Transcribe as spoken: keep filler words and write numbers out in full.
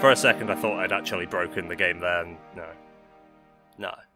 For a second I thought I'd actually broken the game there, and no. No.